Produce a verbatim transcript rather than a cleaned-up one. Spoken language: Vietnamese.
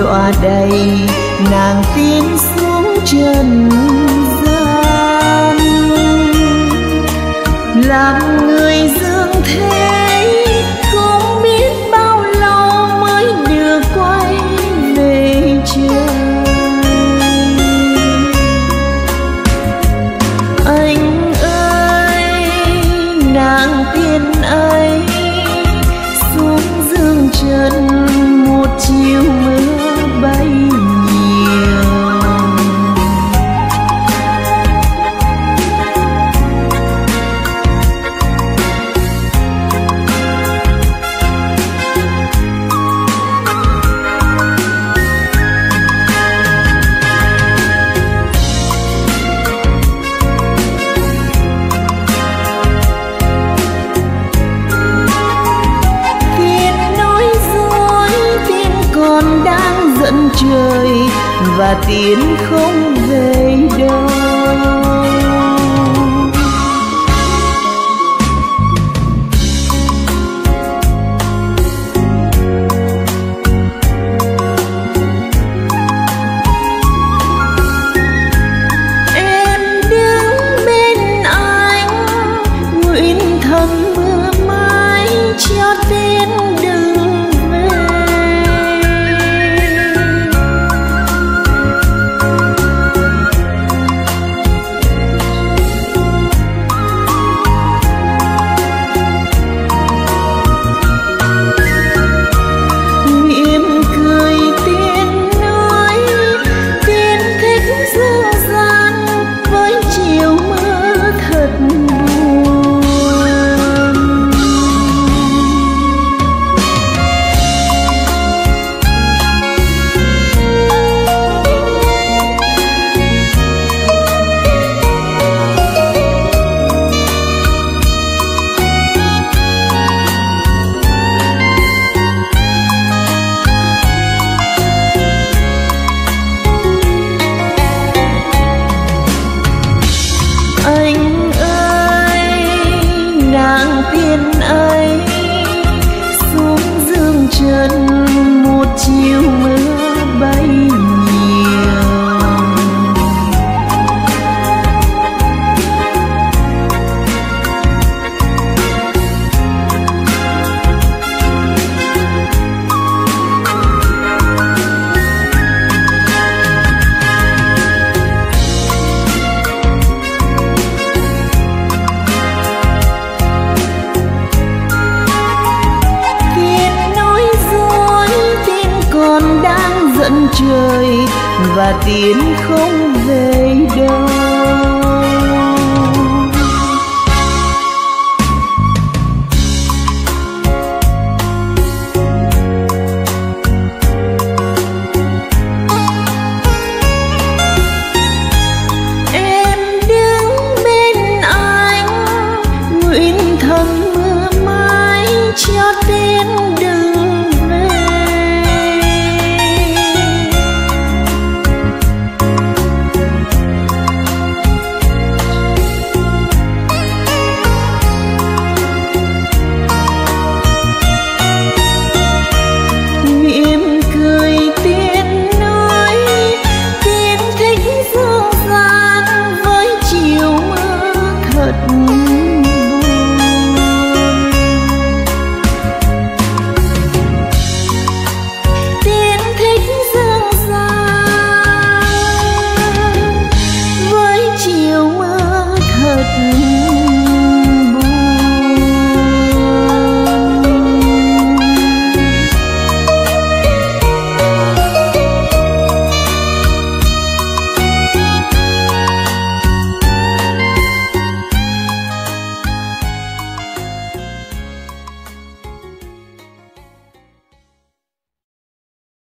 đọa đầy nàng tiến xuống trần gian, làm người dương thế không biết bao lâu mới được quay về trời. Anh ơi nàng tiên ấy xuống dương trần một chiều mưa bay nhiều. Dẫn trời và tiến không về đâu. Em đứng bên anh nguyện thầm mưa mãi cho đến đừng tiên ấy xuống dương trần một chiều mưa bay nhiều. Dẫn trời và tiến không về đâu.